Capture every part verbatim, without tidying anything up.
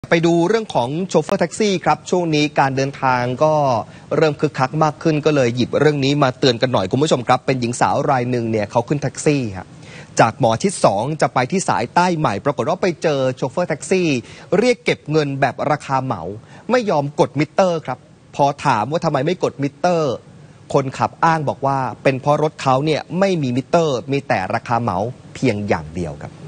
ไปดูเรื่องของโชเฟอร์แท็กซี่ครับช่วงนี้การเดินทางก็เริ่มคึกคักมากขึ้นก็เลยหยิบเรื่องนี้มาเตือนกันหน่อยคุณผู้ชมครับเป็นหญิงสาวรายหนึ่งเนี่ยเขาขึ้นแท็กซี่ครับจากหมอชิดสองจะไปที่สายใต้ใหม่ปรากฏว่าไปเจอโชเฟอร์แท็กซี่เรียกเก็บเงินแบบราคาเหมาไม่ยอมกดมิเตอร์ครับพอถามว่าทำไมไม่กดมิเตอร์คนขับอ้างบอกว่าเป็นเพราะรถเขาเนี่ยไม่มีมิเตอร์มีแต่ราคาเหมาเพียงอย่างเดียวครับ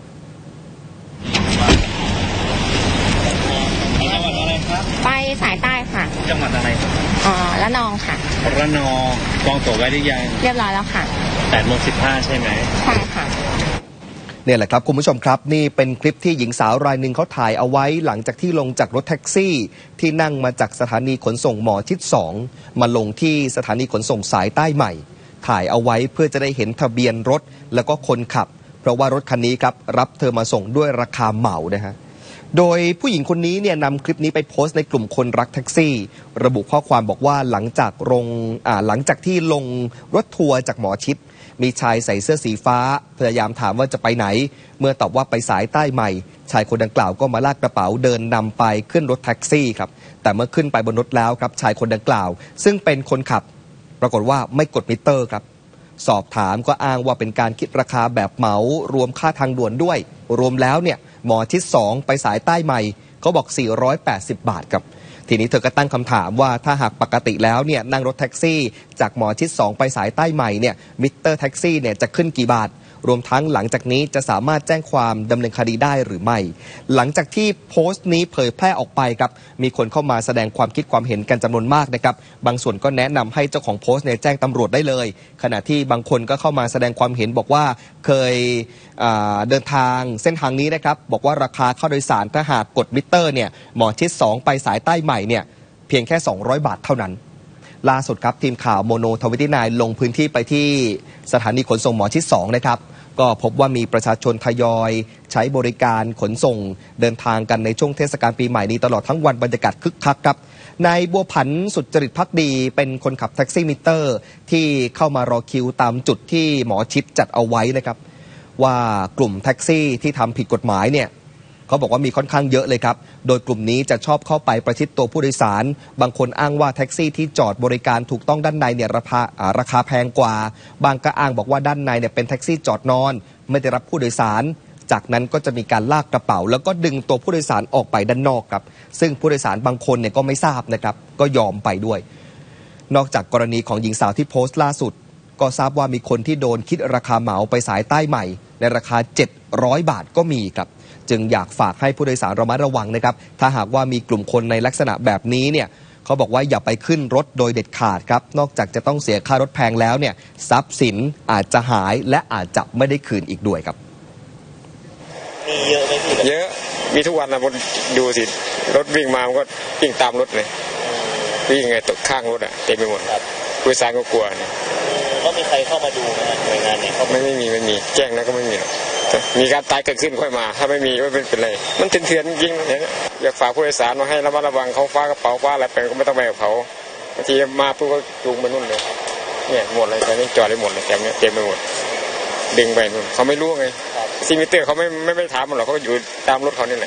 ไปสายใต้ค่ะจังหวัดอะไรครับอ๋อระนองค่ะระนองจองตั๋วไว้หรือยังเรียบร้อยแล้วค่ะแปดโมงสิบห้าใช่ไหมใช่ค่ะเนี่ยแหละครับคุณผู้ชมครับนี่เป็นคลิปที่หญิงสาวรายหนึ่งเขาถ่ายเอาไว้หลังจากที่ลงจากรถแท็กซี่ที่นั่งมาจากสถานีขนส่งหมอชิดสองมาลงที่สถานีขนส่งสายใต้ใหม่ถ่ายเอาไว้เพื่อจะได้เห็นทะเบียนรถแล้วก็คนขับเพราะว่ารถคันนี้ครับรับเธอมาส่งด้วยราคาเหมานะฮะโดยผู้หญิงคนนี้เนี่ยนำคลิปนี้ไปโพสต์ในกลุ่มคนรักแท็กซี่ระบุข้อความบอกว่าหลังจากลงอ่าหลังจากที่ลงรถทัวร์จากหมอชิดมีชายใส่เสื้อสีฟ้าพยายามถามว่าจะไปไหนเมื่อตอบว่าไปสายใต้ใหม่ชายคนดังกล่าวก็มาลากกระเป๋าเดินนำไปขึ้นรถแท็กซี่ครับแต่เมื่อขึ้นไปบนรถแล้วครับชายคนดังกล่าวซึ่งเป็นคนขับปรากฏว่าไม่กดมิเตอร์ครับสอบถามก็อ้างว่าเป็นการคิดราคาแบบเหมารวมค่าทางด่วนด้วยรวมแล้วเนี่ยหมอชิดสองไปสายใต้ใหม่เขาบอกสี่ร้อยแปดสิบบาทครับทีนี้เธอก็ตั้งคำถามว่าถ้าหากปกติแล้วเนี่ยนั่งรถแท็กซี่จากหมอชิดสองไปสายใต้ใหม่เนี่ยมิเตอร์แท็กซี่เนี่ยจะขึ้นกี่บาทรวมทั้งหลังจากนี้จะสามารถแจ้งความดำเนินคดีได้หรือไม่หลังจากที่โพสต์นี้เผยแพร่ออกไปครับมีคนเข้ามาแสดงความคิดความเห็นกันจำนวนมากนะครับบางส่วนก็แนะนำให้เจ้าของโพสต์เนี่ยแจ้งตำรวจได้เลยขณะที่บางคนก็เข้ามาแสดงความเห็นบอกว่าเคยเดินทางเส้นทางนี้นะครับบอกว่าราคาค่าโดยสารถ้าหากกดมิเตอร์เนี่ยหมอชิดสองไปสายใต้ใหม่เนี่ยเพียงแค่สองร้อยบาทเท่านั้นล่าสุดครับทีมข่าวโมโนทวิตี้ไนน์ลงพื้นที่ไปที่สถานีขนส่งหมอชิดสองนะครับก็พบว่ามีประชาชนทยอยใช้บริการขนส่งเดินทางกันในช่วงเทศกาลปีใหม่นี้ตลอดทั้งวันบรรยากาศคึกคักครับนายบัวผันสุจริตภักดีเป็นคนขับแท็กซี่มิเตอร์ที่เข้ามารอคิวตามจุดที่หมอชิดจัดเอาไว้นะครับว่ากลุ่มแท็กซี่ที่ทำผิดกฎหมายเนี่ยเขาบอกว่ามีค่อนข้างเยอะเลยครับโดยกลุ่มนี้จะชอบเข้าไปประชิดตัวผู้โดยสารบางคนอ้างว่าแท็กซี่ที่จอดบริการถูกต้องด้านในเนี่ยราคาราคาแพงกว่าบางก็อ้างบอกว่าด้านในเนี่ยเป็นแท็กซี่จอดนอนไม่ได้รับผู้โดยสารจากนั้นก็จะมีการลากกระเป๋าแล้วก็ดึงตัวผู้โดยสารออกไปด้านนอกครับซึ่งผู้โดยสารบางคนเนี่ยก็ไม่ทราบนะครับก็ยอมไปด้วยนอกจากกรณีของหญิงสาวที่โพสต์ล่าสุดก็ทราบว่ามีคนที่โดนคิดราคาเหมาไปสายใต้ใหม่ในราคาเจ็ดร้อยบาทก็มีครับจึงอยากฝากให้ผู้โดยสารระมัดระวังนะครับถ้าหากว่ามีกลุ่มคนในลักษณะแบบนี้เนี่ยเขาบอกว่าอย่าไปขึ้นรถโดยเด็ดขาดครับนอกจากจะต้องเสียค่ารถแพงแล้วเนี่ยทรัพย์สินอาจจะหายและอาจจะไม่ได้คืนอีกด้วยครับมีเยอะไหมพี่เยอะมีทุกวันนะผมดูสิรถวิ่งมามันก็วิ่งตามรถเลยวิ่งไงตกข้างรถอ่ะเต็มไปหมดผู้โดยสารก็กลัวเนี่ยก็มีใครเข้ามาดูไหมหน่วยงานเนี่ยไม่ไม่มีไม่มีแจ้งนะก็ไม่มีมีการตายเกิดขึ้นค่อยมาถ้าไม่มีไม่เป็นเป็นไรมันเถื่อนจริงเนี่ยอยากฝากผู้โดยสารมาให้ระมัดระวังเขาฟ้ากระเป๋าฟ้าอะไรไปก็ไม่ต้องไปกับเขาบางทีมาปุ๊บก็จูงไปนู่นเลยเนี่ยหมดเลยแต่นี่จอดได้หมดเลยแต่เนี่ยเต็มไปหมดดึงไปนู่นเขาไม่รู้ไงซีมิเตอร์เขาไม่ไม่ไม่ถามมันหรอกเขาอยู่ตามรถเขานี่แหละ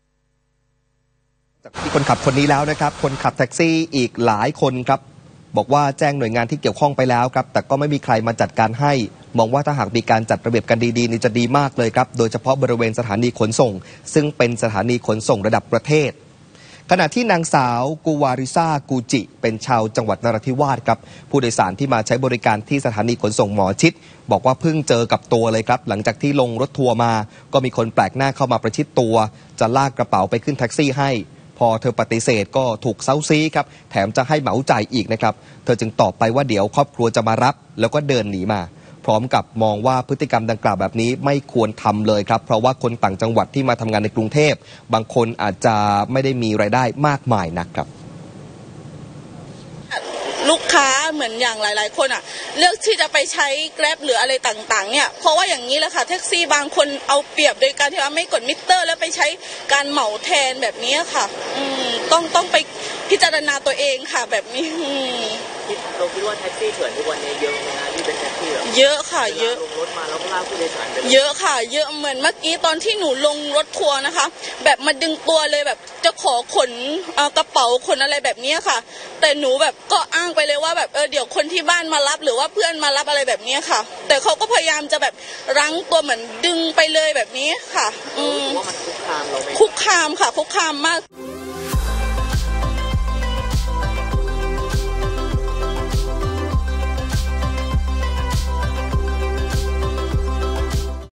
จากที่คนขับคนนี้แล้วนะครับคนขับแท็กซี่อีกหลายคนครับบอกว่าแจ้งหน่วยงานที่เกี่ยวข้องไปแล้วครับแต่ก็ไม่มีใครมาจัดการให้มองว่าถ้าหากมีการจัดระเบียบกันดีๆนี่จะดีมากเลยครับโดยเฉพาะบริเวณสถานีขนส่งซึ่งเป็นสถานีขนส่งระดับประเทศขณะที่นางสาวกูวาริซากูจิเป็นชาวจังหวัดนราธิวาสครับผู้โดยสารที่มาใช้บริการที่สถานีขนส่งหมอชิดบอกว่าเพิ่งเจอกับตัวเลยครับหลังจากที่ลงรถทัวร์มาก็มีคนแปลกหน้าเข้ามาประชิดตัวจะลากกระเป๋าไปขึ้นแท็กซี่ให้พอเธอปฏิเสธก็ถูกเซ้าซี้ครับแถมจะให้เหมาจ่ายอีกนะครับเธอจึงตอบไปว่าเดี๋ยวครอบครัวจะมารับแล้วก็เดินหนีมาพร้อมกับมองว่าพฤติกรรมดังกล่าวแบบนี้ไม่ควรทำเลยครับเพราะว่าคนต่างจังหวัดที่มาทำงานในกรุงเทพบางคนอาจจะไม่ได้มีรายได้มากมายนักครับลูกค้าค้าเหมือนอย่างหลายๆคนอ่ะเลือกที่จะไปใช้ Grab หรืออะไรต่างๆเนี่ยเพราะว่าอย่างนี้แหละค่ะแท็กซี่บางคนเอาเปรียบโดยการที่ว่าไม่กดมิเตอร์แล้วไปใช้การเหมาแทนแบบนี้ค่ะอืมต้องต้องไปพิจารณาตัวเองค่ะแบบนี้อืมเราคิดว่าแท็กซี่เถื่อนทุกวันนี้เยอะไหมคะที่เป็นแท็กซี่แบบเยอะค่ะเยอะลงรถมาแล้วก็ลากผู้โดยสารไปเยอะค่ะเยอะเหมือนเมื่อกี้ตอนที่หนูลงรถทัวร์นะคะแบบมาดึงตัวเลยแบบจะขอขนกระเป๋าขนอะไรแบบนี้ค่ะแต่หนูแบบก็อ้างไปเลยว่าแบบเออเดี๋ยวคนที่บ้านมารับหรือว่าเพื่อนมารับอะไรแบบนี้ค่ะแต่เขาก็พยายามจะแบบรั้งตัวเหมือนดึงไปเลยแบบนี้ค่ะอืมว่ามันคุกคามเราไหมคุกคามค่ะคุกคามมาก